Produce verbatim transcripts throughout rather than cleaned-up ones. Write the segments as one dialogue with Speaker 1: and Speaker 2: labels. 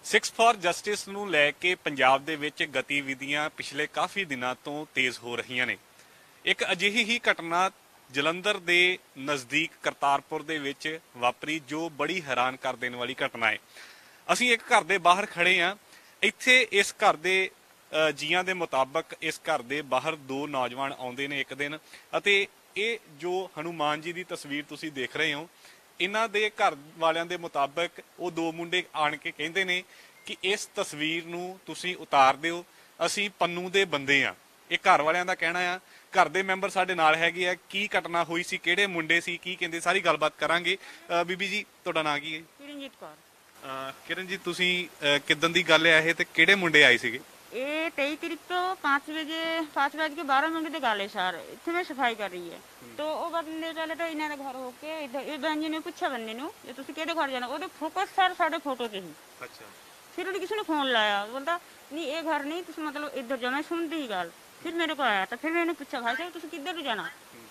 Speaker 1: Six for justice ਨੂੰ ਲੈ ਕੇ ਪੰਜਾਬ ਦੇ ਵਿੱਚ ਗਤੀਵਿਧੀਆਂ ਪਿਛਲੇ ਕਾਫੀ ਦਿਨਾਂ ਤੋਂ ਤੇਜ਼ ਹੋ ਰਹੀਆਂ ਨੇ। ਇੱਕ ਅਜਿਹੀ ਹੀ ਘਟਨਾ ਜਲੰਧਰ ਦੇ ਨਜ਼ਦੀਕ ਕਰਤਾਰਪੁਰ ਦੇ ਵਿੱਚ ਵਾਪਰੀ, ਜੋ ਬੜੀ ਹੈਰਾਨ ਕਰ ਦੇਣ ਵਾਲੀ ਘਟਨਾ ਹੈ। ਅਸੀਂ ਇੱਕ ਘਰ ਦੇ ਬਾਹਰ ਖੜੇ ਹਾਂ। ਇੱਥੇ ਇਸ ਘਰ ਦੇ ਜੀਆਂ ਦੇ ਮੁਤਾਬਕ ਇਸ ਘਰ ਦੇ ਬਾਹਰ ਦੋ ਨੌਜਵਾਨ ਆਉਂਦੇ ਨੇ ਇੱਕ ਦਿਨ, ਅਤੇ ਇਹ ਜੋ ਹਨੂਮਾਨ ਜੀ ਦੀ ਤਸਵੀਰ ਤੁਸੀਂ ਦੇਖ ਰਹੇ ਹੋ, ਇਹਨਾਂ ਦੇ ਘਰ ਵਾਲਿਆਂ ਦੇ ਮੁਤਾਬਕ ਉਹ ਦੋ ਮੁੰਡੇ ਆਣ ਕੇ ਕਹਿੰਦੇ ਨੇ ਕਿ ਇਸ ਤਸਵੀਰ ਨੂੰ ਤੁਸੀਂ ਉਤਾਰ ਦਿਓ, ਅਸੀਂ ਪੰਨੂ ਦੇ ਬੰਦੇ ਆ। ਇਹ ਘਰ ਵਾਲਿਆਂ ਦਾ ਕਹਿਣਾ ਆ। ਘਰ ਦੇ ਮੈਂਬਰ ਸਾਡੇ ਨਾਲ ਹੈਗੇ ਆ। ਕੀ ਘਟਨਾ ਹੋਈ ਸੀ, ਕਿਹੜੇ ਮੁੰਡੇ ਸੀ, ਕੀ ਕਹਿੰਦੇ, ਸਾਰੀ ਗੱਲਬਾਤ ਕਰਾਂਗੇ। ਬੀਬੀ ਜੀ, ਤੁਹਾਡਾ ਨਾਂ ਕੀ ਹੈ?
Speaker 2: ਕਿਰਨਜੀਤ ਕੌਰ।
Speaker 1: ਕਿਰਨਜੀਤ, ਤੁਸੀਂ ਕਿੱਦਾਂ ਦੀ ਗੱਲ ਹੈ ਇਹ, ਤੇ ਕਿਹੜੇ ਮੁੰਡੇ ਆਏ ਸੀਗੇ?
Speaker 2: ये तेईस तारीख को पाँच बजे पाँच बज के बारह मिनट तक गाले सर इतने में सफाई कर रही है। तो वो बंदे चले तो इन्होंने घर होके इधर ये बहन जी ने पूछा बंदे ने ये तुम कि घर जाना, वो फोकस सर साढ़े फोटो से ही।
Speaker 1: अच्छा।
Speaker 2: फिर उन्हें किसी ने फोन लाया, बोलता नहीं ये घर नहीं तुम मतलब इधर जाना। सुनती ही गल फिर मेरे को आया, तो फिर मैंने पूछा भाई साहब तुम किधर जाना?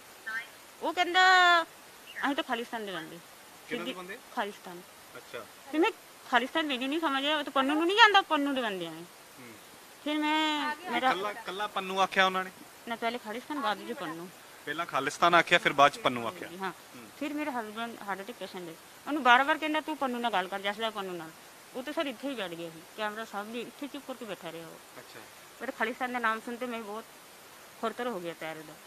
Speaker 2: वो कहता अं तो खालिस्तान दे बंदे। खालिस्तान।
Speaker 1: अच्छा।
Speaker 2: फिर मैं खालिस्तान मेरी नहीं समझ आया, तो पन्नू नहीं जाता, पन्नू दे बंदे हैं। फिर मैं मेरा
Speaker 1: कल्ला कल्ला पन्नू आख्या उन्होंने
Speaker 2: ना, पहले खालिस्तान बाद जो पन्नू,
Speaker 1: पहला खालिस्तान आख्या फिर बाद च पन्नू आख्या।
Speaker 2: हाँ। फिर मेरे हस्बैंड हार्ट अटैक पेशेंट है, उन्होंने बार बार कहना तू पन्नू ना गल कर, जैसे पन्नू ना। वो तो सर इत्थे ही बैठ गया, कैमरा सामने इत्थे चुप करके बैठा रहा। वो
Speaker 1: अच्छा।
Speaker 2: मेरे खालिस्तान का नाम सुनते मैं बहुत खुरतर हो गया पैर का।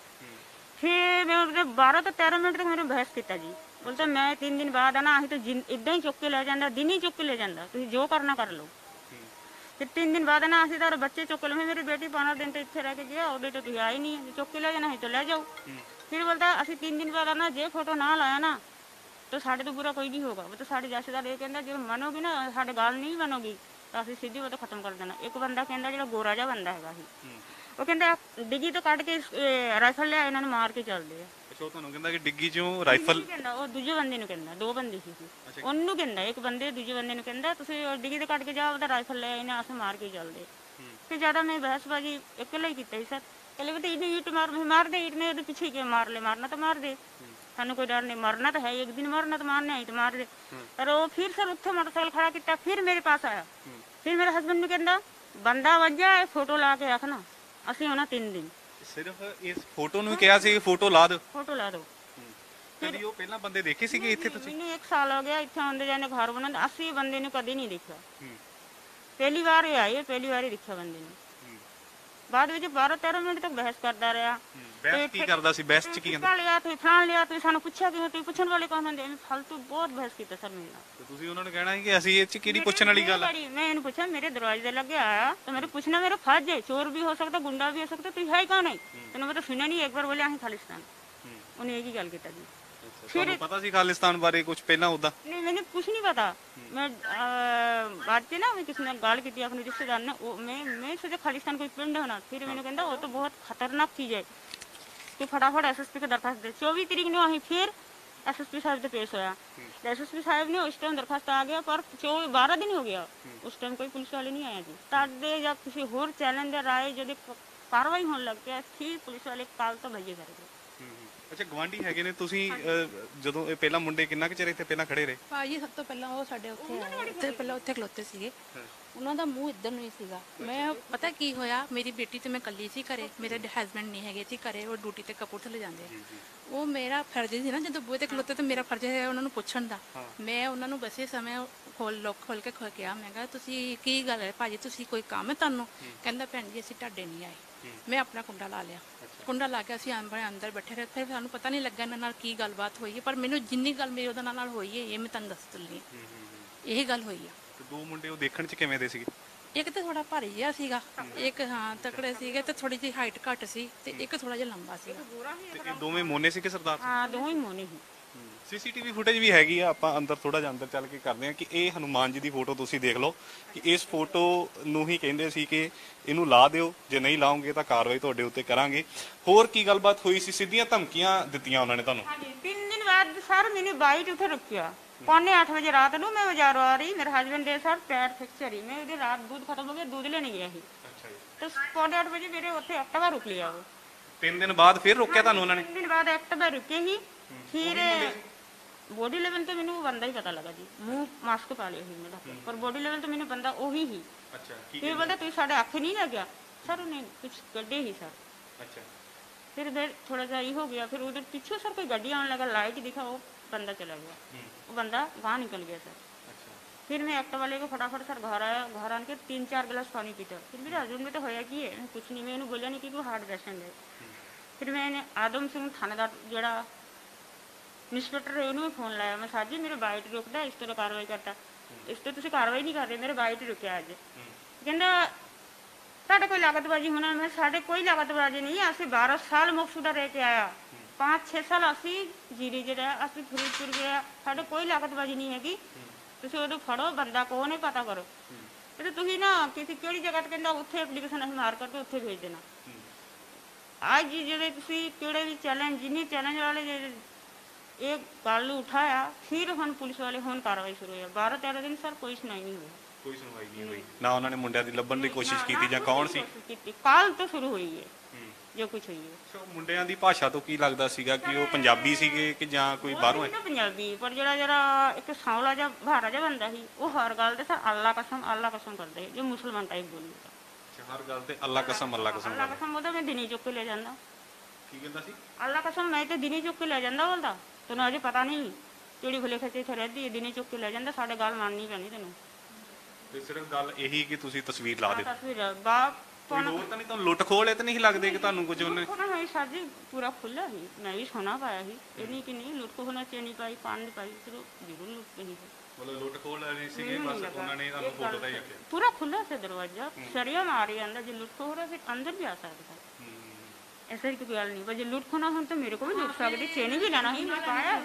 Speaker 2: फिर मैं बारह तो तेरह मिनट तक मैंने बहस किया जी। बोलता मैं तीन दिन बाद आना अं तो इदा ही चुक के ले जाता, दिन ही चुक के ले जाता, तुम जो करना कर लो। फिर तीन दिन बाद ना असं तार बच्चे चुक लो, मेरी बेटी पंद्रह दिन तो इतने रह के गया, और तो तुम आई नहीं, चुक के ले जाना है तो ले जाओ। फिर बोलता असं तीन दिन बाद आना, जे फोटो ना लाया ना तो साढ़े तो बुरा कोई नहीं होगा। वो तो साढ़े जैसेदार ये कहता जो मनोगी ना साढ़े गाल नहीं बनोगी तो असं सीधी वो तो खत्म कर देना। एक बंदा कहता जो गोरा जहा बंदा है, वो कहता डिग्गी तो कट के राइफल लिया इन्होंने मार के चलते हैं।
Speaker 1: डिग्गी चों राइफल
Speaker 2: दूजे बंदे नूं कहंदा, दो बंदे सी ओनू कहंदा, एक बंदे दूजे बंदे नूं कहंदा तुसीं डिग्गी ते कट के जाओ, ओहदा राइफल ले इन्हें अस मार के चलदे। फिर ज्यादा मैं बहसबाजी इकल्ला ही कीता सर। कहले बेटे इन्हें ईट मार मार दे, ईट ने ओहदे पीछे के मार ले, मारना तो मार दे, सानू कोई डर नहीं, मरना तो है, एक दिन मरना तो मारना ही, तो मार दे। पर वो फिर सर उत्थे मोटरसाइकिल खड़ा किया, फिर मेरे पास आया। फिर मेरे हस्बैंड नूं कहंदा बंदा वज्जा फोटो ला के रखना, असीं होना तीन दिन।
Speaker 1: सिर्फ इस फोटो नूं कहा सी फोटो ला दो,
Speaker 2: फोटो ला दो।
Speaker 1: कदी ਉਹ ਪਹਿਲਾਂ ਬੰਦੇ ਦੇਖੇ ਸੀਗੇ ਇੱਥੇ ਤੁਸੀਂ?
Speaker 2: ਮੈਨੂੰ ਇੱਕ ਸਾਲ ਹੋ ਗਿਆ ਇੱਥੇ ਆਉਂਦੇ ਜਾਂਦੇ ਘਰ ਬਣਾਉਂਦੇ, ਅਸੀਂ ਬੰਦੇ ਨੂੰ ਕਦੇ ਨਹੀਂ ਦੇਖਿਆ। ਪਹਿਲੀ ਵਾਰ ਇਹ ਆਏ, ਪਹਿਲੀ ਵਾਰ ਹੀ ਦੇਖਿਆ ਬੰਦੇ ਨੂੰ। ਬਾਅਦ ਵਿੱਚ ਬਾਰਾਂ ਤੇਰਾਂ ਮਿੰਟ ਤੱਕ ਬਹਿਸ ਕਰਦਾ ਰਿਹਾ।
Speaker 1: ਬਹਿਸ ਕੀ ਕਰਦਾ ਸੀ? ਬਹਿਸ ਚ ਕੀ ਕਹਿੰਦਾ?
Speaker 2: ਲਿਆ ਤੁਸੀਂ ਫਲਾਣ ਲਿਆ, ਤੁਸੀਂ ਸਾਨੂੰ ਪੁੱਛਿਆ ਕਿਉਂ? ਤੁਸੀਂ ਪੁੱਛਣ ਵਾਲੇ ਕੌਣ ਹੁੰਦੇ? ਐਵੇਂ ਫालतू ਬਹੁਤ ਬਹਿਸ ਕੀਤਾ ਸਰ ਮੇਰੇ ਨਾਲ।
Speaker 1: ਤੇ ਤੁਸੀਂ ਉਹਨਾਂ ਨੂੰ ਕਹਿਣਾ ਕਿ ਅਸੀਂ ਇਹ ਚ ਕਿਹੜੀ ਪੁੱਛਣ ਵਾਲੀ ਗੱਲ ਆ?
Speaker 2: ਮੈਂ ਇਹਨੂੰ ਪੁੱਛਿਆ ਮੇਰੇ ਦਰਵਾਜ਼ੇ ਦੇ ਲੱਗੇ ਆਇਆ ਤਾਂ ਮੇਰੇ ਪੁੱਛਣਾ ਮੇਰਾ ਫਰਜ਼ ਹੈ। ਚੋਰ ਵੀ ਹੋ ਸਕਦਾ, ਗੁੰਡਾ ਵੀ ਹੋ ਸਕਦਾ, ਤੁਸੀਂ ਹੈ ਕੌਣ ਹੈ? ਤੈਨੂੰ ਮੈਂ ਤਾਂ ਸੁਣਿਆ ਨਹੀਂ, ਇੱਕ ਵਾਰ ਬੋਲਿਆ ਅਸੀਂ ਖਾਲਿਸਤਾਨ। ਉਹਨੇ ਇਹ ਹੀ ਗੱਲ ਕੀਤਾ ਜੀ।
Speaker 1: फिर पता सी खालिस्तान बारे कुछ पहला उदा?
Speaker 2: नहीं मैंने कुछ नहीं पता। मैं बात थी ना, मैं किसी ने गाल की थी अपने रिश्तेदार ने, मैं मैं सोचा खालिस्तान कोई पिंड होना। फिर मैंने कहता वो तो बहुत खतरनाक चीज़ है, तो फटाफट एस एस पी को दरखास्त दे। चौबीस तरीक ने वहीं फिर एस एस पी साहब से पेश होया। एस एस पी साहब ने उस टाइम दरखास्त आ गया, पर चौबीस बारह दिन हो गया, उस टाइम कोई पुलिस वाले नहीं आया जी। तब जब किसी होर चैलेंजर आए, जो कार्रवाई होने लग गया, फिर पुलिस वाले काल तो भैया करेंगे।
Speaker 1: ਅੱਛਾ, ਗਵਾਂਢੀ ਹੈਗੇ ਨੇ ਤੁਸੀਂ? ਜਦੋਂ ਇਹ ਪਹਿਲਾਂ ਮੁੰਡੇ ਕਿੰਨਾ ਕੁ ਚਿਰ ਇੱਥੇ ਪਹਿਲਾਂ ਖੜੇ ਰਹੇ?
Speaker 3: ਭਾਜੀ ਸਭ ਤੋਂ ਪਹਿਲਾਂ ਉਹ ਸਾਡੇ ਉੱਥੇ ਆਏ, ਉੱਥੇ ਪਹਿਲਾਂ ਉੱਥੇ ਖਲੋਤੇ ਸੀਗੇ। ਉਹਨਾਂ ਦਾ ਮੂੰਹ ਇੱਧਰ ਨੂੰ ਹੀ ਸੀਗਾ। ਮੈਂ ਪਤਾ ਕੀ ਹੋਇਆ, ਮੇਰੀ ਬੇਟੀ ਤੇ ਮੈਂ ਇਕੱਲੀ ਸੀ ਘਰੇ, ਮੇਰੇ ਹਸਬੈਂਡ ਨਹੀਂ ਹੈਗੇ ਸੀ ਘਰੇ, ਉਹ ਡਿਊਟੀ ਤੇ ਕਪੂਰਥਲੇ ਜਾਂਦੇ। ਉਹ ਮੇਰਾ ਫਰਜ਼ ਸੀ ਨਾ, ਜਦੋਂ ਬੂਹੇ ਤੇ ਖਲੋਤੇ ਤੇ ਮੇਰਾ ਫਰਜ਼ ਹੈ ਉਹਨਾਂ ਨੂੰ ਪੁੱਛਣ ਦਾ। ਮੈਂ ਉਹਨਾਂ ਨੂੰ ਬਸੇ ਸਮੇਂ ਖੋਲ ਲੋਕ ਖੋਲ ਕੇ ਖੋ ਕਿਹਾ, ਮੈਂ ਕਿਹਾ ਤੁਸੀਂ ਕੀ ਗੱਲ ਹੈ ਭਾਜੀ, ਤੁਸੀਂ ਕੋਈ ਕੰਮ ਹੈ ਤੁਹਾਨੂੰ? ਕਹਿੰਦਾ ਭੈਣ ਜੀ ਅਸੀਂ ਤੁਹਾਡੇ ਨਹੀਂ ਆਏ। ਮੈਂ ਆਪਣਾ ਕੁੰਡਾ ਲਾ ਲਿਆ, ਕੁੰਡਾ ਲਾ ਕੇ ਅਸੀਂ ਅੰਦਰ ਬੈਠੇ ਰਹੇ। ਫਿਰ ਸਾਨੂੰ ਪਤਾ ਨਹੀਂ ਲੱਗਾ ਇਹਨਾਂ ਨਾਲ ਕੀ ਗੱਲਬਾਤ ਹੋਈ ਹੈ, ਪਰ ਮੈਨੂੰ ਜਿੰਨੀ ਗੱਲ ਮੇਰੀ ਉਹਦੇ ਨਾਲ ਹੋਈ ਹੈ ਇਹ ਮੈਂ ਤੁਹਾਨੂੰ ਦੱਸ ਦਿੰਦੀ ਹਾਂ। ਇਹ ਗੱਲ ਹੋਈ ਆ।
Speaker 1: ਦੋ ਮੁੰਡੇ ਉਹ ਦੇਖਣ 'ਚ ਕਿਵੇਂ ਦੇ ਸੀਗੇ?
Speaker 3: ਇੱਕ ਤਾਂ ਥੋੜਾ ਭਾਰੀ ਜਿਹਾ ਸੀਗਾ, ਇੱਕ ਹਾਂ ਤਕੜੇ ਸੀਗੇ, ਤੇ ਥੋੜੀ ਜਿਹੀ ਹਾਈਟ ਘੱਟ ਸੀ, ਤੇ ਇੱਕ ਥੋੜਾ ਜਿਹਾ ਲੰਬਾ ਸੀਗਾ।
Speaker 1: ਤੇ ਇਹ ਦੋਵੇਂ ਮੋਨੇ ਸੀ ਕਿ ਸਰਦਾਰ?
Speaker 2: ਹਾਂ ਦੋਵੇਂ ਮੋਨੇ ਸੀ।
Speaker 1: ਸੀਸੀਟੀਵੀ ਫੁਟੇਜ ਵੀ ਹੈਗੀ ਆ, ਆਪਾਂ ਅੰਦਰ ਥੋੜਾ ਜਿਹਾ ਅੰਦਰ ਚੱਲ ਕੇ ਕਰਦੇ ਆ ਕਿ ਇਹ ਹਨੂਮਾਨ ਜੀ ਦੀ ਫੋਟੋ ਤੁਸੀਂ ਦੇਖ ਲਓ ਕਿ ਇਸ ਫੋਟੋ ਨੂੰ ਹੀ ਕਹਿੰਦੇ ਸੀ ਕਿ ਇਹਨੂੰ ਲਾ ਦਿਓ, ਜੇ ਨਹੀਂ ਲਾਓਗੇ ਤਾਂ ਕਾਰਵਾਈ ਤੁਹਾਡੇ ਉੱਤੇ ਕਰਾਂਗੇ। ਹੋਰ ਕੀ ਗੱਲਬਾਤ ਹੋਈ ਸੀ? ਸਿੱਧੀਆਂ ਧਮਕੀਆਂ ਦਿੱਤੀਆਂ ਉਹਨਾਂ ਨੇ ਤੁਹਾਨੂੰ?
Speaker 2: ਤਿੰਨ ਦਿਨ ਬਾਅਦ ਸਰ ਮੈਨੂੰ ਬਾਈਟ ਉੱਥੇ ਰੱਖਿਆ। पौने आठ बजे रात ਨੂੰ मैं बाजारों आ रही, मेरे हस्बैंड ਦੇ सर पैर फ्रैक्चर ही, मैं ਉਹਦੇ रात दूध खत्म हो गया, दूध लेने गया ਸੀ। ਅੱਛਾ ਜੀ। तो पौने आठ बजे मेरे ਉੱਥੇ ਐਕਟਿਵਾ ਰੁਕ ਲਿਆ। ਉਹ
Speaker 1: ਤਿੰਨ ਦਿਨ ਬਾਅਦ ਫਿਰ ਰੋਕਿਆ ਤੁਹਾਨੂੰ ਉਹਨਾਂ ਨੇ?
Speaker 2: ਤਿੰਨ ਦਿਨ ਬਾਅਦ ਐਕਟਿਵਾ ਰੁਕੇ ਹੀ। ਫਿਰ ਬੋਡੀ ਲੈਵਲ ਤੇ ਮੈਨੂੰ ਉਹ ਬੰਦਾ ਹੀ ਪਤਾ ਲੱਗਾ ਜੀ, ਮੂੰਹ ਮਾਸਕ ਪਾ ਲਿਆ ਸੀ ਮੇਰਾ, ਪਰ ਬੋਡੀ ਲੈਵਲ ਤੇ ਮੈਨੂੰ ਬੰਦਾ ਉਹੀ ਹੀ।
Speaker 1: ਅੱਛਾ ਕੀ
Speaker 2: ਫਿਰ बोला ਤੁਸੀਂ ਸਾਡੇ ਅੱਖ नहीं लग गया सर, उन्हें कुछ गड्ढे ही सर।
Speaker 1: अच्छा
Speaker 2: फिर इधर थोड़ा सा ये हो गया, फिर उधर पीछे सर कोई गड्डी आने लगा, लाइट दिखा, वो बंदा चला गया, वो बंदा वहाँ निकल गया सर।
Speaker 1: अच्छा
Speaker 2: फिर मैं एक्टिवा वाले को फटाफट सर घर आया, घर आने के तीन चार गिलास पानी पीता, फिर मेरे हस्बैंड में तो होया कि है मैं कुछ नहीं, मैं इन्हें बोलिया नहीं कि हार्ट पेशेंट है। फिर मैंने आदम सिंह थानेदार जोड़ा इंस्पैक्टर है उन्होंने फोन लाया, मैं सर जी मेरे बाइट रुकता, इस तरह कार्रवाई करता, इस तरह तुम कार्रवाई नहीं कर रहे, मेरे बाइट रुकया अज। कहना ਤੁਹਾਡੇ कोई लागतबाजी होना, मैं साढ़े कोई लागतबाजी नहीं, असं बारह साल मुक्तसुदा रह के आया, पाँच छे साल असी जीरी च रहा, असं फरीदपुर गया, साढ़े कोई लागतबाजी नहीं हैगी, तुम उदो फड़ो बंदा कौन है पता करो, तो तुम ना किसी किहड़ी जगह कहता उत्थे एप्लीकेशन अस मार करके उत्थे भेज देना। अज जो किहड़े भी चैलेंज जिन्नी चैलेंज वाले ये गल उठाया, फिर हम पुलिस वाले हुण कार्रवाई शुरू हुई, बारह तेरह दिन सर कोई सुनाई नहीं हुई,
Speaker 1: ਕੋਈ ਸੁਣਵਾਈ ਨਹੀਂ ਹੋਈ ਨਾ, ਉਹਨਾਂ ਨੇ ਮੁੰਡਿਆਂ ਦੀ ਲੱਭਣ ਦੀ ਕੋਸ਼ਿਸ਼ ਕੀਤੀ ਜਾਂ ਕੌਣ ਸੀ?
Speaker 2: ਕੱਲ ਤੋਂ ਸ਼ੁਰੂ ਹੋਈ ਹੈ ਜੋ ਕੁਝ ਹੋਈ ਹੈ।
Speaker 1: ਸੋ ਮੁੰਡਿਆਂ ਦੀ ਭਾਸ਼ਾ ਤੋਂ ਕੀ ਲੱਗਦਾ ਸੀਗਾ ਕਿ ਉਹ ਪੰਜਾਬੀ ਸੀਗੇ ਕਿ ਜਾਂ ਕੋਈ ਬਾਹਰੋਂ ਹੈ?
Speaker 2: ਪੰਜਾਬੀ, ਪਰ ਜਿਹੜਾ ਜਿਹੜਾ ਇੱਕ ਸੌਲਾ ਜਿਹਾ ਭਾਰਾ ਜਿਹਾ ਬੰਦਾ ਸੀ, ਉਹ ਹਰ ਗੱਲ ਤੇ ਸਰ ਅੱਲਾ ਕਸਮ ਅੱਲਾ ਕਸਮ ਕਰਦਾ ਸੀ, ਜੋ ਮੁਸਲਮਾਨ ਟਾਈਪ ਬੋਲਦਾ।
Speaker 1: ਹਰ ਗੱਲ ਤੇ ਅੱਲਾ ਕਸਮ ਅੱਲਾ ਕਸਮ
Speaker 2: ਅੱਲਾ ਕਸਮ ਉਹਦਾ ਮੈਂ ਦਿਨੀ ਚੁੱਕ ਕੇ ਲੈ ਜਾਂਦਾ।
Speaker 1: ਕੀ ਕਹਿੰਦਾ ਸੀ?
Speaker 2: ਅੱਲਾ ਕਸਮ ਮੈਂ ਤੇ ਦਿਨੀ ਚੁੱਕ ਕੇ ਲੈ ਜਾਂਦਾ ਬੋਲਦਾ, ਤੈਨੂੰ ਅਜੇ ਪਤਾ ਨਹੀਂ ਕਿਹੜੀ ਭੁਲੇਖੇ ਚ ਇੱਥੇ ਰਹਿੰਦੀ ਹੈ, ਦਿਨੀ ਚੁੱਕ ਕੇ ਲੈ ਜਾਂਦਾ, ਸਾਡੇ ਗੱਲ ਮੰਨਣੀ ਪੈਣੀ ਤੈਨੂੰ।
Speaker 1: ਤੇ ਸਿਰਫ ਗੱਲ ਇਹੀ ਕਿ ਤੁਸੀਂ ਤਸਵੀਰ ਲਾ ਦਿੱਤੀ,
Speaker 2: ਤਸਵੀਰ ਬਾਪ
Speaker 1: ਕੋਈ ਹੋਰ ਤਾਂ ਨਹੀਂ? ਤੁਹਾਨੂੰ ਲੁੱਟ ਖੋਹ ਇਹ ਤਾਂ ਨਹੀਂ ਲੱਗਦੇ ਕਿ ਤੁਹਾਨੂੰ ਕੁਝ ਉਹਨੇ?
Speaker 2: है सर जी पूरा खुला ही, मैं भी सोना पाया ही, ये नहीं कि नहीं लुट को होना चेनी पाई पान पाई, फिर जरूर लुट गई है।
Speaker 1: ਮਤਲਬ ਲੁੱਟ ਖੋਹ ਨਹੀਂ ਸੀਗੇ, ਬਸ ਉਹਨਾਂ ਨੇ ਤੁਹਾਨੂੰ ਫੋਟੋ ਦਾ ਹੀ ਰੱਖਿਆ।
Speaker 2: पूरा खुला से दरवाजा, सरिया मारी अंदर, जो लुट को हो रहा फिर अंदर भी आ सकता है, ऐसा ही कोई गल नहीं। पर जो लुट खोना हो तो मेरे को भी लुट सकती, चेनी भी लेना ही मैं पाया,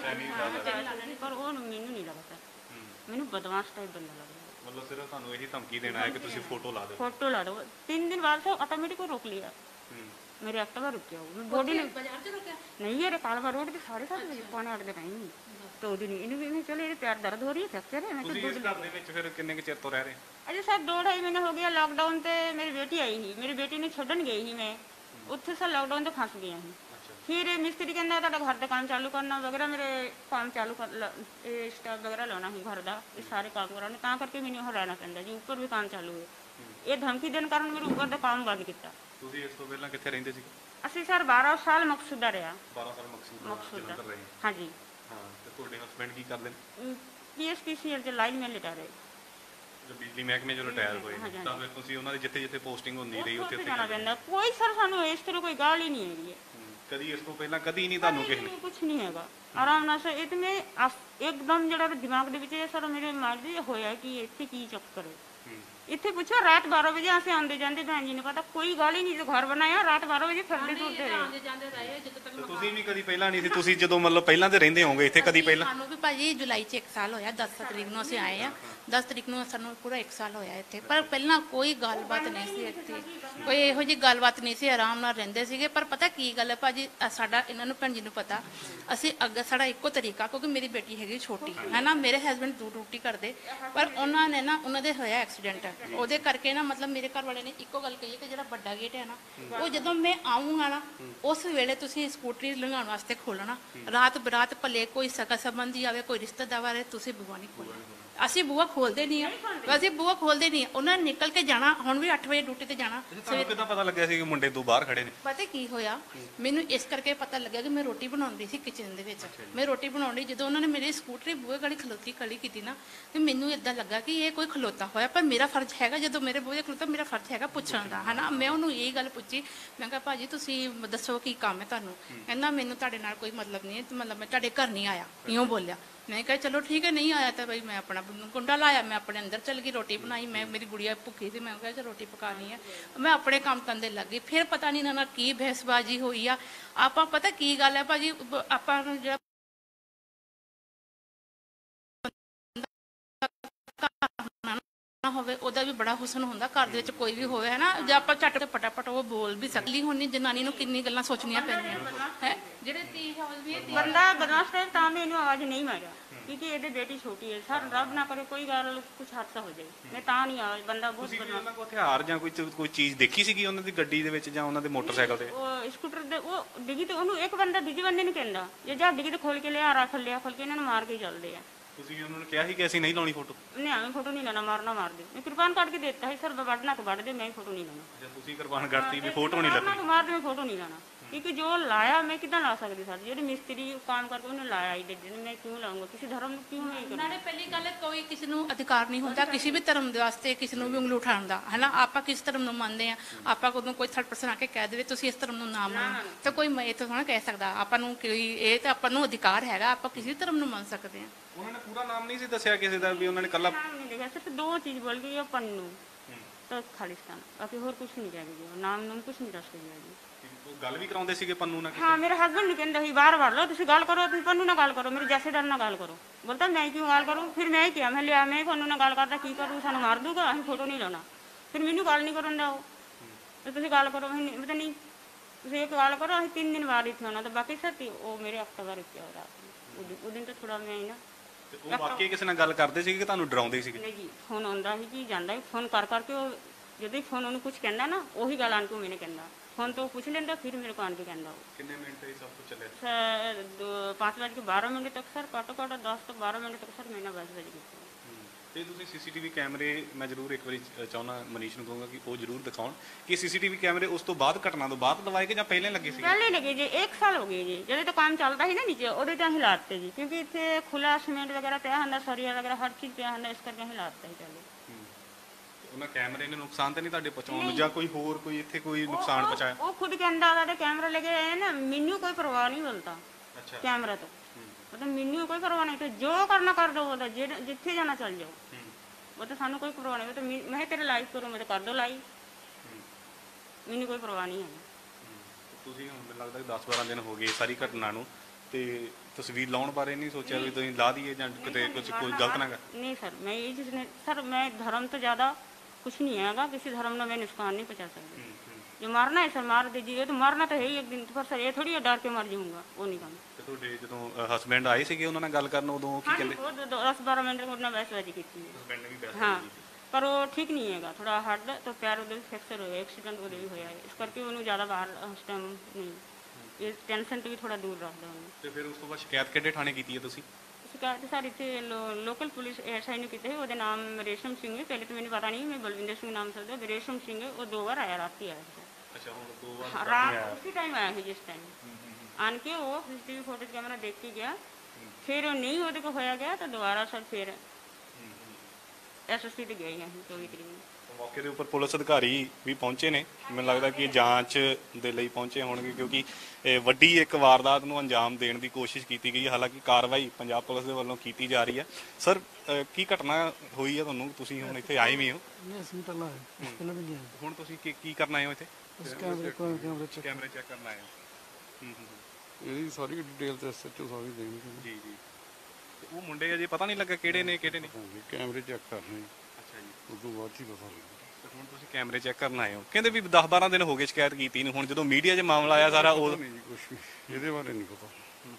Speaker 2: पर वो मैनू नहीं लगता, मैनू बदमाश टाइप बंदा लगता।
Speaker 1: ਮਤਲਬ ਸਿਰਫ ਤੁਹਾਨੂੰ ਇਹੀ ਧਮਕੀ ਦੇਣਾ ਹੈ ਕਿ ਤੁਸੀਂ ਫੋਟੋ ਲਾ ਦਿਓ?
Speaker 2: फोटो ला दो, तीन दिन बाद से ऑटोमेटिक को रोक लिया, मेरे एक्टिवा रुक गया, वो बॉडी ने नहीं यार कालवा रोड के साढ़े सात बजे पौने आठ के टाइम ही तो दिन इन्हें भी मैं चले पैर दर्द हो रही है, फ्रैक्चर है। मैं
Speaker 1: ਤੁਸੀਂ ਇਸ ਘਰ ਦੇ ਵਿੱਚ ਫਿਰ ਕਿੰਨੇ ਕੁ ਚਿਰ ਤੋਂ ਰਹਿ ਰਹੇ?
Speaker 2: अरे सर दो ढाई महीने हो गया, लॉकडाउन से मेरी बेटी आई ही, मेरी बेटी ने छड्डन गई ही, मैं उत्थे सर लॉकडाउन से फंस गया ही। फिर मिस्त्री कहना तुहाडा घर का काम चालू करना वगैरह, मेरे काम चालू कर स्टाफ वगैरह लाना ही घर का, ये सारे काम कराने, तां करके मैंने वहाँ रहना पैंदा जी, ऊपर भी काम चालू है, ये धमकी देने कारण मेरे ऊपर का काम बंद किया।
Speaker 1: ਤੁਸੀਂ ਇਸ ਤੋਂ ਪਹਿਲਾਂ ਕਿੱਥੇ ਰਹਿੰਦੇ ਸੀ?
Speaker 2: ਅਸੀਂ ਸਰ ਬਾਰਾਂ ਸਾਲ ਮਕਸੂਦਾ ਰਿਹਾ।
Speaker 1: ਬਾਰਾਂ ਸਾਲ ਮਕਸੂਦ
Speaker 2: ਮਕਸੂਦਾ
Speaker 1: ਰਹੇ?
Speaker 2: ਹਾਂਜੀ।
Speaker 1: ਹਾਂ, ਤੇ ਤੁਹਾਡੇ ਹਸਬੰਡ ਕੀ ਕਰਦੇ ਨੇ?
Speaker 2: ਪੀਐਸਪੀਸੀਐਲ ਦੇ ਲਾਈਨ ਮੈਨ ਰਿਟਾਇਰ ਹੈ,
Speaker 1: ਜੋ ਬਿਜਲੀ ਮਹਿਕਮੇ ਜੋ ਰਿਟਾਇਰ ਹੋਏ, ਤਾਂ ਫਿਰ ਤੁਸੀਂ ਉਹਨਾਂ ਦੀ ਜਿੱਥੇ ਜਿੱਥੇ ਪੋਸਟਿੰਗ ਹੁੰਦੀ ਰਹੀ ਉੱਥੇ
Speaker 2: ਜਾਣਾ ਪੈਂਦਾ। ਕੋਈ ਸਰ ਸਾਨੂੰ ਇਸ ਤਰ੍ਹਾਂ ਕੋਈ ਗੱਲ ਹੀ ਨਹੀਂ ਹੈਗੀ ਹੈ,
Speaker 1: ਕਦੀ ਇਸ ਤੋਂ ਪਹਿਲਾਂ ਕਦੀ ਨਹੀਂ ਤੁਹਾਨੂੰ ਕਿਸੇ ਨੇ?
Speaker 2: ਕੁਝ ਨਹੀਂ ਹੈਗਾ, ਆਰਾਮ ਨਾਲ ਸਰ। ਇਹ ਤੇ ਮੈਂ ਇੱਕਦਮ ਜਿਹੜਾ ਦਿਮਾਗ ਦੇ ਵਿੱਚ ਸਰ ਮੇਰੇ ਮਾਈਂਡ ਦੇ ਹੋਇਆ ਕਿ ਇੱਥੇ ਕੀ ਚੱਕਰ ਹੈ। ਇੱਥੇ ਪੁੱਛੋ ਰਾਤ ਬਾਰਾਂ ਵਜੇ ਅਸੀਂ ਆਉਂਦੇ ਜਾਂਦੇ, ਭੈਣ ਜੀ ਨੇ ਪਤਾ ਕੋਈ ਗੱਲ ਹੀ ਨਹੀਂ, ਜੋ ਘਰ ਬਣਾਇਆ ਰਾਤ ਬਾਰਾਂ ਵਜੇ ਫਿਰਦੇ ਤੁਰਦੇ ਰਹੇ।
Speaker 1: ਤੁਸੀਂ ਵੀ ਕਦੀ ਪਹਿਲਾਂ ਨਹੀਂ ਸੀ? ਤੁਸੀਂ ਜਦੋਂ ਮਤਲਬ ਪਹਿਲਾਂ ਤੇ ਰਹਿੰਦੇ ਹੋਵੋਗੇ ਇੱਥੇ, ਕਦੀ ਪਹਿਲਾਂ?
Speaker 3: ਸਾਨੂੰ ਵੀ ਭਾਜੀ ਜੁਲਾਈ ਚ ਇੱਕ ਸਾਲ ਹੋਇਆ, ਦਸ ਤਰੀਕ ਨੂੰ ਅਸੀਂ ਆਏ ਆ, ਦਸ ਤਰੀਕ ਨੂੰ ਸਾਨੂੰ ਪੂਰਾ ਇੱਕ ਸਾਲ ਹੋਇਆ ਇੱਥੇ, ਪਰ ਪਹਿਲਾਂ ਕੋਈ ਗੱਲਬਾਤ ਨਹੀਂ ਸੀ ਇੱਥੇ, ਕੋਈ ਇਹੋ ਜਿਹੀ ਗੱਲਬਾਤ ਨਹੀਂ ਸੀ, ਆਰਾਮ ਨਾਲ ਰਹਿੰਦੇ ਸੀਗੇ। ਪਰ ਪਤਾ ਕੀ ਗੱਲ ਹੈ ਭਾਜੀ, ਸਾਡਾ ਇਹਨਾਂ ਨੂੰ ਭੈਣ ਜੀ ਨੂੰ ਪਤਾ, ਅਸੀਂ ਅੱਗੇ ਸਾਡਾ ਇੱਕੋ ਤਰੀਕਾ, ਕਿਉਂਕਿ ਮੇਰੀ ਬੇਟੀ ਹੈਗੀ ਛੋਟੀ ਹੈ ਨਾ, ਮੇਰੇ ਹਸਬੈਂਡ ਦੂਰ ਡਿਊਟੀ ਕਰਦੇ, ਪਰ ਉਹਨਾਂ ਨੇ ਨਾ ਉਹਨਾਂ ਦੇ ਹੋਇਆ ਐਕਸੀਡੈਂਟ, ਉਹਦੇ ਕਰਕੇ ਨਾ ਮਤਲਬ ਮੇਰੇ ਘਰ ਵਾਲੇ ਨੇ ਇੱਕੋ ਗੱਲ ਕਹੀ ਕਿ ਜਿਹੜਾ ਵੱਡਾ ਗੇਟ ਹੈ ਨਾ, ਉਹ ਜਦੋਂ ਮੈਂ ਆਉਂਗਾ ਨਾ ਉਸ ਵੇਲੇ ਤੁਸੀਂ ਸਕੂਟਰੀ ਲੰਘਾਉਣ ਵਾਸਤੇ ਖੋਲਣਾ, ਰਾਤ ਬਰਾਤ ਭਲੇ ਕੋਈ ਸਕਾ ਸੰਬੰਧੀ ਆਵੇ, ਕੋਈ ਰਿਸ਼ਤੇਦਾਰ ਆਵੇ, ਤੁਸੀਂ ਬੂਹਾ ਨਹੀਂ ਖੋਲਣਾ। ਅਸੀਂ ਬੂਹਾ ਖੋਲਦੇ ਨਹੀਂ ਆ, ਅਸੀਂ ਬੂਹਾ ਖੋਲਦੇ ਨਹੀਂ, ਉਹਨਾਂ ਨੇ ਨਿਕਲ ਕੇ ਜਾਣਾ, ਹੁਣ ਵੀ ਅੱਠ ਵਜੇ ਡਿਊਟੀ ਤੇ ਜਾਣਾ।
Speaker 1: ਤੁਹਾਨੂੰ ਕਿੱਦਾਂ ਪਤਾ ਲੱਗਿਆ ਸੀ ਕਿ ਮੁੰਡੇ ਤੋਂ ਬਾਹਰ ਖੜੇ ਨੇ?
Speaker 3: ਪਤਾ ਕੀ ਹੋਇਆ, ਮੈਨੂੰ ਇਸ ਕਰਕੇ ਪਤਾ ਲੱਗਿਆ ਕਿ ਮੈਂ ਰੋਟੀ ਬਣਾਉਂਦੀ ਸੀ ਕਿਚਨ ਦੇ ਵਿੱਚ, ਮੈਂ ਰੋਟੀ ਬਣਾਉਂਦੀ, ਜਦੋਂ ਉਹਨਾਂ ਨੇ ਮੇਰੀ ਸਕੂਟਰੀ ਬੂਹੇ ਗਾੜੀ ਖਲੋਤੀ ਖੜੀ ਕੀਤੀ ਨਾ, ਤੇ ਮੈਨੂੰ ਇਦਾਂ ਲੱਗਾ ਕਿ ਇਹ ਕੋਈ ਖਲੋਤਾ ਹੋਇਆ, ਪਰ ਮੇਰਾ ਫਰਜ਼ ਹੈਗਾ ਜਦੋਂ ਮੇਰੇ ਬੂਹੇ ਖਲੋਤਾ, ਮੇਰਾ ਫਰਜ਼ ਹੈਗਾ ਪੁੱਛਣ ਦਾ, ਹੈ ਨਾ। ਮੈਂ ਉਹਨੂੰ ਇਹ ਗੱਲ ਪੁੱਛੀ, ਮੈਂ ਕਿਹਾ ਭਾਜੀ ਤੁਸੀਂ ਦੱਸੋ ਕੀ ਕੰਮ ਹੈ ਤੁਹਾਨੂੰ? ਕਹਿੰਦਾ ਮੈਨੂੰ ਤੁਹਾਡੇ ਨਾਲ ਕੋਈ ਮਤਲਬ ਨਹੀਂ ਹੈ, ਮਤਲਬ ਮੈਂ ਤੁਹਾਡੇ ਘਰ ਨਹੀਂ ਆਇਆ, ਇਉਂ ਬੋਲਿਆ। ਮੈਂ ਕਿਹਾ ਚਲੋ ਠੀਕ ਹੈ, ਨਹੀਂ ਆਇਆ ਤਾਂ ਬਈ ਮੈਂ ਆਪਣਾ ਕੁੰਡਾ ਲਾਇਆ, ਮੈਂ ਆਪਣੇ ਅੰਦਰ ਚਲ ਗਈ, ਰੋਟੀ ਬਣਾਈ, ਮੈਂ ਮੇਰੀ ਗੁੜੀਆ ਭੁੱਖੀ ਸੀ, ਮੈਂ ਕਿਹਾ ਚਲ ਰੋਟੀ ਪਕਾਉਣੀ ਹੈ, ਮੈਂ ਆਪਣੇ ਕੰਮ ਕਰਨ ਦੇ ਲੱਗ ਗਈ। ਫਿਰ ਪਤਾ ਨਹੀਂ ਨਾ ਕੀ ਬਹਿਸਬਾਜ਼ੀ ਹੋਈ ਆ, ਆਪਾਂ ਪਤਾ ਕੀ ਗੱਲ ਹੈ ਭਾਜੀ, ਆਪਾਂ ਨੂੰ ਜਿਹੜਾ ਹੋਵੇ ਉਹਦਾ ਵੀ ਬੜਾ ਹੁਸਨ ਹੁੰਦਾ, ਘਰ ਦੇ ਵਿੱਚ ਕੋਈ ਵੀ ਹੋਵੇ ਹੈ ਨਾ, ਜੇ ਆਪਾਂ ਝੱਟ ਤੇ ਫਟਾਫਟ ਉਹ ਬੋਲ ਵੀ ਸਕਦੀ। ਹੁਣ ਜਨਾਨੀ ਨੂੰ ਕਿੰਨੀ ਗੱਲਾਂ ਸੋਚਣੀਆਂ ਪੈਂਦੀਆਂ ਹੈ, ਜਿਹੜੇ ਤੀ
Speaker 2: ਬੰਦਾ ਬਦਮਾਸ਼ ਹੈ ਤਾਂ ਮੈਂ ਇਹਨੂੰ ਆਵਾਜ਼ ਨਹੀਂ ਮਾਰਿਆ, क्योंकि ये बेटी छोटी है सर, रब ना करे कोई गल कुछ हादसा हो जाए, मैं ता नहीं आ बंदा बहुत
Speaker 1: ਤੁਸੀਂ
Speaker 2: बदमाश।
Speaker 1: ਉਹਨਾਂ ਕੋਲ ਹਥਿਆਰ ਜਾਂ ਕੋਈ ਕੋਈ ਚੀਜ਼ ਦੇਖੀ ਸੀਗੀ ਉਹਨਾਂ ਦੀ ਗੱਡੀ ਦੇ ਵਿੱਚ ਜਾਂ ਉਹਨਾਂ ਦੇ ਮੋਟਰਸਾਈਕਲ ਤੇ?
Speaker 2: ਉਹ ਸਕੂਟਰ ਦੇ ਉਹ ਡਿੱਗੀ ਤੇ ਉਹਨੂੰ ਇੱਕ ਬੰਦਾ ਦੂਜੇ ਬੰਦੇ ਨੂੰ ਕਹਿੰਦਾ ਜੇ ਜਾ ਡਿੱਗੀ ਤੇ ਖੋਲ ਕੇ ਲਿਆ, ਰੱਖ ਲਿਆ ਖੋਲ ਕੇ, ਇਹਨਾਂ ਨੂੰ ਮਾਰ ਕੇ ਹੀ ਚੱਲਦੇ ਆ।
Speaker 1: ਤੁਸੀਂ ਉਹਨਾਂ ਨੂੰ ਕਿਹਾ ਸੀ ਕਿ ਅਸੀਂ ਨਹੀਂ ਲਾਉਣੀ ਫੋਟੋ?
Speaker 2: ਨਹੀਂ ਐਵੇਂ ਫੋਟੋ ਨਹੀਂ ਲੈਣਾ, ਮਾਰਨਾ ਮਾਰ ਦੇ, ਮੈਂ ਕਿਰਪਾਨ ਕੱਢ ਕੇ ਦੇ ਦਿੱਤਾ ਸੀ ਸਰ, ਵੱਢਣਾ ਤਾਂ ਵੱਢ ਦੇ, ਮੈਂ ਫੋਟੋ ਨਹੀਂ ਲੈਣਾ।
Speaker 1: ਜਾਂ ਤੁਸੀਂ ਕੁਰਬਾਨ ਕਰਤੀ ਵੀ ਫੋਟੋ ਨਹੀਂ
Speaker 2: ਮਾਰਨਾ
Speaker 1: ਲੱਗਣੀ?
Speaker 2: ਤਾਂ ਮਾਰ ਦੇ, ਮੈਂ ਫੋਟੋ ਨਹੀਂ ਲੈਣਾ, क्योंकि जो लाया मैं कितना ला सकती सर, जो मिस्त्री काम करके उन्हें लाया ही दिन, मैं क्यों लाऊंगा किसी धर्म में, क्यों नहीं करूँ?
Speaker 3: ਨਾਲੇ ਪਹਿਲੀ ਗੱਲ ਹੈ, ਕੋਈ ਕਿਸੇ ਨੂੰ ਅਧਿਕਾਰ ਨਹੀਂ ਹੁੰਦਾ ਕਿਸੇ ਵੀ ਧਰਮ ਦੇ ਵਾਸਤੇ ਕਿਸੇ ਨੂੰ ਵੀ ਉਂਗਲ ਉਠਾਉਣ ਦਾ, ਹੈ ਨਾ। ਆਪਾਂ ਕਿਸ ਧਰਮ ਨੂੰ ਮੰਨਦੇ ਆ, ਆਪਾਂ ਕੋਲੋਂ ਕੋਈ ਥਰਡ ਪਰਸਨ ਆ ਕੇ ਕਹਿ ਦੇਵੇ ਤੁਸੀਂ ਇਸ ਧਰਮ ਨੂੰ ਨਾ ਮੰਨੋ ਤਾਂ ਕੋਈ ਇਹ ਤਾਂ ਥੋੜਾ ਕਹਿ ਸਕਦਾ ਆਪਾਂ ਨੂੰ, ਕੋਈ ਇਹ ਤਾਂ ਆਪਾਂ ਨੂੰ ਅਧਿਕਾਰ ਹੈਗਾ, ਆਪਾਂ ਕਿਸੇ ਵੀ ਧਰਮ ਨੂੰ ਮੰਨ ਸਕਦੇ ਆ।
Speaker 1: ਉਹਨਾਂ ਨੇ ਪੂਰਾ ਨਾਮ ਨਹੀਂ ਸੀ ਦੱਸਿਆ ਕਿਸੇ ਦਾ ਵੀ ਉਹਨਾਂ ਨੇ ਕੱਲਾ?
Speaker 2: नाम नहीं देखा, सिर्फ दो चीज बोल गई, पन्नू तो खालिस्तान, बाकी और कुछ नहीं कह गया, नाम नाम कुछ नहीं दस गया जी।
Speaker 1: ਉਹ ਗੱਲ ਵੀ ਕਰਾਉਂਦੇ ਸੀਗੇ ਪੰਨੂ ਨਾਲ?
Speaker 2: हाँ मेरे हस्बैंड नहीं कहता ही बार बार लो तुम गल करो, तुम पन्नू ना गल करो, मेरे जैसेदार ना गल करो, बोलता मैं क्यों गल करूँ, फिर मैं क्या मैं लिया मैं पन्नू ना गल करता की करूँ, सानू मार दूगा, अं फोटो नहीं लाना, फिर मैनू गल नहीं करन दिया तो तुम गल करो, पता नहीं तुम एक गल करो, अं तीन दिन बाद इतने आना, तो बाकी सर वो मेरे हफ्ता बार रुकिया रात उस दिन तो थोड़ा मैं ना
Speaker 1: ਉਹ ਵਾਕਈ ਕਿਸੇ ਨਾਲ ਗੱਲ ਕਰਦੇ ਸੀਗੇ ਕਿ ਤੁਹਾਨੂੰ ਡਰਾਉਂਦੇ ਸੀਗੇ?
Speaker 2: नहीं जी फोन आंदा ही जी जांदा ही फोन कर करके वो जब ही फोन उन्हें कुछ कहना ना वही गल आन के मैंने कहना, फोन तो पूछ लेंदा फिर मेरे को आन के कहना।
Speaker 1: ਕਿੰਨੇ ਮਿੰਟ ਇਹ ਸਭ ਕੁਝ ਚੱਲਿਆ?
Speaker 2: सर दो पाँच बज के बारह मिनट तक सर घट्टो घट्ट दस तो बारह मिनट तक सर मैंने दस बज गए।
Speaker 1: ਤੇ ਤੁਸੀਂ ਸੀਸੀਟੀਵੀ ਕੈਮਰੇ, ਮੈਂ ਜ਼ਰੂਰ ਇੱਕ ਵਾਰੀ ਚਾਹੁੰਦਾ ਮਨੀਸ਼ ਨੂੰ ਕਹੂੰਗਾ ਕਿ ਉਹ ਜ਼ਰੂਰ ਦਿਖਾਉਣ ਕਿ ਸੀਸੀਟੀਵੀ ਕੈਮਰੇ ਉਸ ਤੋਂ ਬਾਅਦ ਘਟਨਾ ਤੋਂ ਬਾਅਦ ਲਵਾਏ ਕਿ ਜਾਂ ਪਹਿਲਾਂ ਲੱਗੇ ਸੀ?
Speaker 2: पहले लगे जी एक साल हो गए जी, जब तो काम चलता ही ना नीचे उदे तो हिलाते जी, क्योंकि इतने खुला सीमेंट वगैरह पिया होंदा, सरिया वगैरह हर चीज़ पिया होंदा, इस करके हिलाते ही पहले।
Speaker 1: ਉਹਨਾਂ ਕੈਮਰੇ ਨੇ ਨੁਕਸਾਨ ਤਾਂ ਨਹੀਂ ਤੁਹਾਡੇ ਪਹੁੰਚਾਉਣ ਨੂੰ ਜਾਂ ਕੋਈ ਹੋਰ ਕੋਈ ਇੱਥੇ ਕੋਈ ਨੁਕਸਾਨ ਪਹੁੰਚਾਇਆ?
Speaker 2: वो खुद कहता था कैमरा लगे है ना, मैनू कोई परवाह नहीं बोलता
Speaker 1: ਅੱਛਾ।
Speaker 2: कैमरा तो मतलब मैनू कोई परवाह नहीं, तो जो करना कर दो, वो जिथे जाना चल जाओ, वो तो सानू कोई परवाह नहीं, वो तो मैं मैं तेरे लाइव करूँ, मैं तो कर दो लाइव, मैनू कोई परवाह नहीं है।
Speaker 1: ਤੁਸੀਂ ਹੁਣ ਮੈਨੂੰ ਲੱਗਦਾ ਦਸ ਬਾਰਾਂ ਦਿਨ ਹੋ ਗਏ ਸਾਰੀ ਘਟਨਾ ਨੂੰ, ਤੇ ਤਸਵੀਰ ਲਾਉਣ ਬਾਰੇ ਨਹੀਂ ਸੋਚਿਆ ਵੀ ਤੁਸੀਂ ਲਾ ਦਈਏ ਜਾਂ ਕਿਤੇ ਕੁਝ ਕੋਈ ਗਲਤ ਨਾ ਕਰ?
Speaker 2: नहीं सर मैं ये चीज़ नहीं सर, मैं धर्म तो ज़्यादा कुछ नहीं हैगा, किसी धर्म में मैं नुकसान नहीं पहुँचा सकती, जो मारना है सर मार दीजिए, तो मारना तो है ही एक दिन, पर सर ये थोड़ी है डर के मर जाऊँगा, वो नहीं काम।
Speaker 1: ਤੇ ਤੁਹਾਡੇ ਜਦੋਂ ਹਸਬੈਂਡ ਆਏ ਸੀਗੇ ਉਹਨਾਂ ਨਾਲ ਗੱਲ ਕਰਨ ਉਦੋਂ ਕੀ ਕਹਿੰਦੇ?
Speaker 2: वो दो- दो- दस बारह मिनट में वैसे की थी
Speaker 1: ਹਸਬੈਂਡ ਨੇ ਵੀ ਬੈਠ
Speaker 2: हाँ, पर वो ठीक नहीं हैगा, थोड़ा हार्ड तो पैर उधर फ्रैक्चर होया, एक्सीडेंट उधर भी होया है, इस करके उन्होंने ज़्यादा बाहर उस टाइम नहीं, ये टेंशन तो भी थोड़ा दूर रखता उन्हें।
Speaker 1: ਤੇ ਫਿਰ ਉਸ ਤੋਂ ਬਾਅਦ ਸ਼ਿਕਾਇਤ ਕਿਹੜੇ ਥਾਣੇ ਕੀਤੀ ਹੈ ਤੁਸੀਂ?
Speaker 2: शिकायत सर इतने लो, लोकल पुलिस एस आई ने की है, वो नाम रेशम सिंह है, पहले तो मैंने पता नहीं, मैं बलविंदर सिंह नाम से था, रेशम सिंह है, वो दो बार आया रात ही आया था।
Speaker 1: ਅੱਛਾ, ਹੁਣ ਦੋ ਵਾਰ
Speaker 2: हाँ, रात उसी टाइम आया है जिस टाइम आन के वो सीसीटीवी फुटेज कैमरा देख के गया, फिर वो नहीं वो को होया गया तो दोबारा सर फिर एस एस सी ते गए हैं चौबी तरीक ਨੂੰ।
Speaker 1: ਮੌਕੇ ਦੇ ਉੱਪਰ ਪੁਲਿਸ ਅਧਿਕਾਰੀ ਵੀ ਪਹੁੰਚੇ ਨੇ, ਮੈਨੂੰ ਲੱਗਦਾ ਕਿ ਇਹ ਜਾਂਚ ਦੇ ਲਈ ਪਹੁੰਚੇ ਹੋਣਗੇ ਕਿਉਂਕਿ ਇਹ ਵੱਡੀ ਇੱਕ ਵਾਰਦਾਤ ਨੂੰ ਅੰਜਾਮ ਦੇਣ ਦੀ ਕੋਸ਼ਿਸ਼ ਕੀਤੀ ਗਈ ਹੈ। ਹਾਲਾਂਕਿ ਕਾਰਵਾਈ ਪੰਜਾਬ ਪੁਲਿਸ ਦੇ ਵੱਲੋਂ ਕੀਤੀ ਜਾ ਰਹੀ ਹੈ। ਸਰ ਅ, ਕੀ ਘਟਨਾ ਹੋਈ ਹੈ ਤੁਹਾਨੂੰ? ਤੁਸੀਂ ਹੁਣ ਇੱਥੇ ਆਏ ਵੀ ਹੋ,
Speaker 4: ਨਹੀਂ ਅਸੀਂ ਪਹਿਲਾਂ ਆਏ, ਅਸੀਂ ਪਹਿਲਾਂ ਵੀ ਨਹੀਂ ਆਏ,
Speaker 1: ਹੁਣ ਤੁਸੀਂ ਕੀ ਕੀ ਕਰਨ ਆਏ ਹੋ ਇੱਥੇ?
Speaker 4: ਉਸ ਕੈਮਰੇ ਕੋਲ ਕੈਮਰੇ ਚੈੱਕ
Speaker 1: ਕੈਮਰੇ ਚੈੱਕ ਕਰਨ ਆਏ ਹੋ। ਹੂੰ ਹੂੰ
Speaker 4: ਇਹਦੀ ਸਾਰੀ ਡਿਟੇਲ ਤੇ ਐਸਐਚਓ ਸਾਹਿਬ ਹੀ ਦੇਣਗੇ,
Speaker 1: ਜੀ ਜੀ। ਤੇ ਉਹ ਮੁੰਡੇ ਅਜੇ ਪਤਾ ਨਹੀਂ ਲੱਗਾ ਕਿਹੜੇ ਨੇ ਕਿਹੜੇ ਨੇ?
Speaker 4: ਹਾਂਜੀ ਕੈਮਰੇ ਚੈੱਕ ਕਰਨੇ,
Speaker 1: ਅੱਛਾ ਜੀ।
Speaker 4: ਉਸ ਤੋਂ ਬਾਅਦ ਹੀ ਪਤਾ ਲੱਗਦਾ।
Speaker 1: ਤੇ ਹੁਣ ਤੁਸੀਂ ਕੈਮਰੇ ਚੈੱਕ ਕਰਨ ਆਏ ਹੋ, ਕਹਿੰਦੇ ਵੀ ਦਸ ਬਾਰਾਂ ਦਿਨ ਹੋ ਗਏ ਸ਼ਿਕਾਇਤ ਕੀਤੀ ਨੂੰ, ਹੁਣ ਜਦੋਂ ਮੀਡੀਆ 'ਚ ਮਾਮਲਾ ਆਇਆ ਸਾਰਾ ਉਹ
Speaker 4: ਨਹੀਂ ਜੀ ਕੁਛ ਵੀ ਇਹਦੇ ਬਾਰੇ ਨਹੀਂ ਪਤਾ।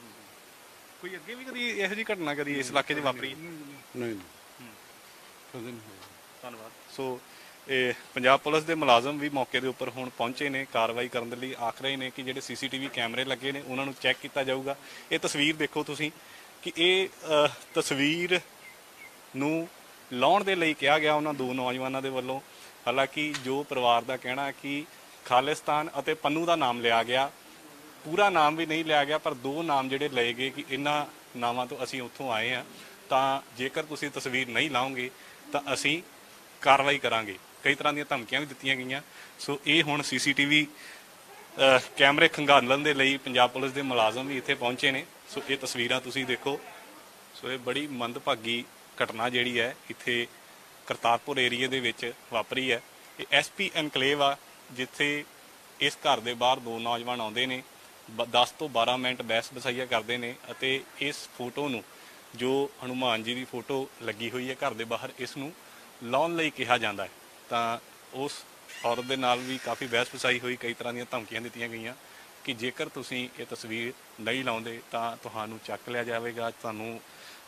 Speaker 1: ਕੋਈ ਅੱਗੇ ਵੀ ਕਦੀ ਇਹੋ ਜਿਹੀ ਘਟਨਾ ਕਦੀ ਇਸ ਇਲਾਕੇ 'ਚ ਵਾਪਰੀ?
Speaker 4: ਨਹੀਂ ਨਹੀਂ ਕਦੇ ਨਹੀਂ ਹੋਇਆ।
Speaker 1: ਧੰਨਵਾਦ। ਸੋ ਇਹ ਪੰਜਾਬ ਪੁਲਿਸ ਦੇ ਮੁਲਾਜ਼ਮ ਵੀ ਮੌਕੇ ਦੇ ਉੱਪਰ ਹੁਣ ਪਹੁੰਚੇ ਨੇ, ਕਾਰਵਾਈ ਕਰਨ ਦੇ ਲਈ ਆਖ ਰਹੇ ਨੇ ਕਿ ਜਿਹੜੇ ਸੀਸੀਟੀਵੀ ਕੈਮਰੇ ਲੱਗੇ ਨੇ ਉਹਨਾਂ ਨੂੰ ਚੈੱਕ ਕੀਤਾ ਜਾਊਗਾ। ਇਹ ਤਸਵੀਰ ਦੇਖੋ ਤੁਸੀਂ ਕਿ ਇਹ ਅ, ਤਸਵੀਰ ਨੂੰ ਲਾਉਣ ਦੇ ਲਈ ਕਿਹਾ ਗਿਆ ਉਹਨਾਂ ਦੋ ਨੌਜਵਾਨਾਂ ਦੇ ਵੱਲੋਂ। ਹਾਲਾਂਕਿ ਜੋ ਪਰਿਵਾਰ ਦਾ ਕਹਿਣਾ ਹੈ ਕਿ ਖਾਲਿਸਤਾਨ ਅਤੇ ਪੰਨੂ ਦਾ ਨਾਮ ਲਿਆ ਗਿਆ, ਪੂਰਾ ਨਾਮ ਵੀ ਨਹੀਂ ਲਿਆ ਗਿਆ, ਪਰ ਦੋ ਨਾਮ ਜਿਹੜੇ ਲਏ ਗਏ ਕਿ ਇਹਨਾਂ ਨਾਵਾਂ ਤੋਂ ਅਸੀਂ ਉੱਥੋਂ ਆਏ ਹਾਂ, ਤਾਂ ਜੇਕਰ ਤੁਸੀਂ ਤਸਵੀਰ ਨਹੀਂ ਲਾਓਗੇ ਤਾਂ ਅਸੀਂ ਕਾਰਵਾਈ ਕਰਾਂਗੇ। ਕਈ ਤਰ੍ਹਾਂ ਦੀਆਂ ਧਮਕੀਆਂ ਵੀ ਦਿੱਤੀਆਂ ਗਈਆਂ। ਸੋ ਇਹ ਹੁਣ ਸੀਸੀਟੀਵੀ ਕੈਮਰੇ ਖੰਗਾਲਣ ਦੇ ਲਈ ਪੰਜਾਬ ਪੁਲਿਸ ਦੇ ਮੁਲਾਜ਼ਮ ਵੀ ਇੱਥੇ ਪਹੁੰਚੇ ਨੇ। ਸੋ ਇਹ ਤਸਵੀਰਾਂ ਤੁਸੀਂ ਦੇਖੋ। ਸੋ ਇਹ ਬੜੀ ਮੰਦਭਾਗੀ ਘਟਨਾ ਜਿਹੜੀ ਹੈ ਇੱਥੇ ਕਰਤਾਰਪੁਰ ਏਰੀਏ ਦੇ ਵਿੱਚ ਵਾਪਰੀ ਹੈ। ਇਹ ਐਸਪੀ ਐਨਕਲੇਵ ਆ, ਜਿੱਥੇ ਇਸ ਘਰ ਦੇ ਬਾਹਰ ਦੋ ਨੌਜਵਾਨ ਆਉਂਦੇ ਨੇ, ਦਸ ਤੋਂ ਬਾਰਾਂ ਮਿੰਟ ਬਹਿਸ ਬਸਾਈਆ ਕਰਦੇ ਨੇ ਅਤੇ ਇਸ ਫੋਟੋ ਨੂੰ, ਜੋ ਹਨੂਮਾਨ ਜੀ ਦੀ ਫੋਟੋ ਲੱਗੀ ਹੋਈ ਹੈ ਘਰ ਦੇ ਬਾਹਰ, ਇਸ ਨੂੰ ਲਾਉਣ ਲਈ ਕਿਹਾ ਜਾਂਦਾ ਹੈ। ਤਾਂ ਉਸ ਔਰਤ ਦੇ ਨਾਲ ਵੀ ਕਾਫੀ ਬਹਿਸ ਬਸਾਈ ਹੋਈ, ਕਈ ਤਰ੍ਹਾਂ ਦੀਆਂ ਧਮਕੀਆਂ ਦਿੱਤੀਆਂ ਗਈਆਂ ਕਿ ਜੇਕਰ ਤੁਸੀਂ ਇਹ ਤਸਵੀਰ ਨਹੀਂ ਲਾਉਂਦੇ ਤਾਂ ਤੁਹਾਨੂੰ ਚੱਕ ਲਿਆ ਜਾਵੇਗਾ, ਤੁਹਾਨੂੰ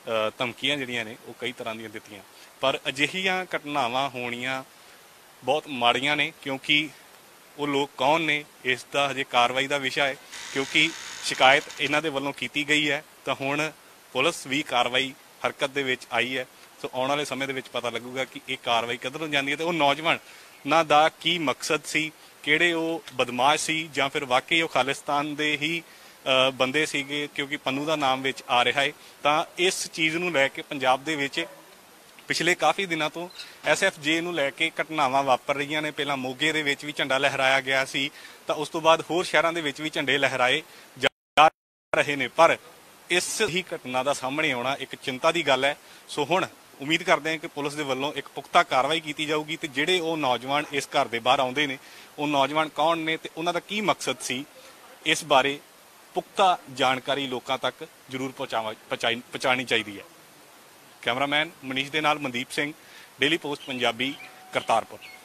Speaker 1: ਅ, ਧਮਕੀਆਂ ਜਿਹੜੀਆਂ ਨੇ ਉਹ ਕਈ ਤਰ੍ਹਾਂ ਦੀਆਂ ਦਿੱਤੀਆਂ। ਪਰ ਅਜਿਹੀਆਂ ਘਟਨਾਵਾਂ ਹੋਣੀਆਂ ਬਹੁਤ ਮਾੜੀਆਂ ਨੇ, ਕਿਉਂਕਿ ਉਹ ਲੋਕ ਕੌਣ ਨੇ ਇਸ ਦਾ ਹਜੇ ਕਾਰਵਾਈ ਦਾ ਵਿਸ਼ਾ ਹੈ। ਕਿਉਂਕਿ ਸ਼ਿਕਾਇਤ ਇਹਨਾਂ ਦੇ ਵੱਲੋਂ ਕੀਤੀ ਗਈ ਹੈ ਤਾਂ ਹੁਣ ਪੁਲਿਸ ਵੀ ਕਾਰਵਾਈ ਹਰਕਤ ਦੇ ਵਿੱਚ ਆਈ ਹੈ। ਸੋ ਆਉਣ ਵਾਲੇ ਸਮੇਂ ਦੇ ਵਿੱਚ ਪਤਾ ਲੱਗੂਗਾ ਕਿ ਇਹ ਕਾਰਵਾਈ ਕਦੋਂ ਜਾਂਦੀ ਹੈ ਤੇ ਉਹ ਨੌਜਵਾਨਾਂ ਦਾ ਕੀ ਮਕਸਦ ਸੀ, ਕਿਹੜੇ ਉਹ ਬਦਮਾਸ਼ ਸੀ ਜਾਂ ਫਿਰ ਵਾਕਈ ਉਹ ਖਾਲਿਸਤਾਨ ਦੇ ਹੀ ਬੰਦੇ ਸੀਗੇ, ਕਿਉਂਕਿ ਪੰਨੂ ਦਾ ਨਾਮ ਵਿੱਚ ਆ ਰਿਹਾ ਹੈ। ਤਾਂ ਇਸ ਚੀਜ਼ ਨੂੰ ਲੈ ਕੇ ਪੰਜਾਬ ਦੇ ਵਿੱਚ ਪਿਛਲੇ ਕਾਫੀ ਦਿਨਾਂ ਤੋਂ ਐਸ ਐਫ ਜੇ ਨੂੰ ਲੈ ਕੇ ਘਟਨਾਵਾਂ ਵਾਪਰ ਰਹੀਆਂ ਨੇ। ਪਹਿਲਾਂ ਮੋਗੇ ਦੇ ਵਿੱਚ ਵੀ ਝੰਡਾ ਲਹਿਰਾਇਆ ਗਿਆ ਸੀ, ਤਾਂ ਉਸ ਤੋਂ ਬਾਅਦ ਹੋਰ ਸ਼ਹਿਰਾਂ ਦੇ ਵਿੱਚ ਵੀ ਝੰਡੇ ਲਹਿਰਾਏ ਜਾ ਰਹੇ ਨੇ। ਪਰ ਇਸ ਹੀ ਘਟਨਾ ਦਾ ਸਾਹਮਣੇ ਆਉਣਾ ਇੱਕ ਚਿੰਤਾ ਦੀ ਗੱਲ ਹੈ। ਸੋ ਹੁਣ ਉਮੀਦ ਕਰਦੇ ਹਾਂ ਕਿ ਪੁਲਿਸ ਦੇ ਵੱਲੋਂ ਇੱਕ ਪੁਖਤਾ ਕਾਰਵਾਈ ਕੀਤੀ ਜਾਊਗੀ ਤੇ ਜਿਹੜੇ ਉਹ ਨੌਜਵਾਨ ਇਸ ਘਰ ਦੇ ਬਾਹਰ ਆਉਂਦੇ ਨੇ ਉਹ ਨੌਜਵਾਨ ਕੌਣ ਨੇ ਤੇ ਉਹਨਾਂ ਦਾ ਕੀ ਮਕਸਦ ਸੀ, ਇਸ ਬਾਰੇ ਪੁਖਤਾ ਜਾਣਕਾਰੀ ਲੋਕਾਂ ਤੱਕ ਜ਼ਰੂਰ ਪਹੁੰਚਾਵਾ ਪਹੁੰਚਾਉਣੀ ਚਾਹੀਦੀ ਹੈ। ਕੈਮਰਾਮੈਨ ਮਨੀਸ਼ ਦੇ ਨਾਲ ਮਨਦੀਪ ਸਿੰਘ, ਡੇਲੀ ਪੋਸਟ ਪੰਜਾਬੀ, ਕਰਤਾਰਪੁਰ।